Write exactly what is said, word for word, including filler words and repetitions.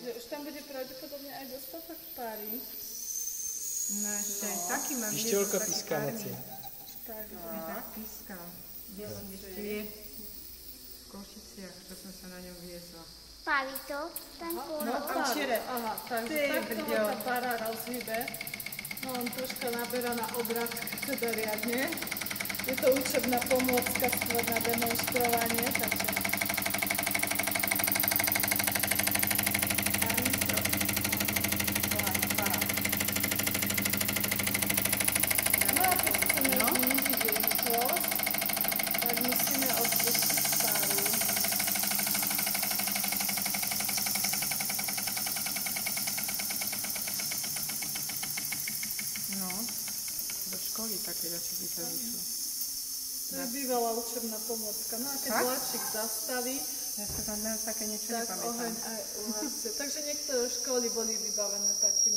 Takže už tam bude pravdepodobne aj dostatok páry. No ešte aj taký mám. Pišťolka pískavacia. Takže. Tak pískal. Kde som ešte je v Košiciach, čo som sa na ňom viezla. Páli to? Tam pôjde. No páru. Aha, takže takto ho tá pára rozhýbe. No on troška naberá na obraz, teda riadne. Je to učebná pomôcka skôr na demonstrovanie, takže... No a keď chceme znížiť rýchlosť, tak musíme odpustiť páru. No, do školy také veci by sa vyšlo. To je bývalá učebná pomôcka. No a keď vláčik zastaví, ja sa tam dám také niečo tak nepamätám. oheň aj uhasie. Takže niektoré školy boli vybavené takým.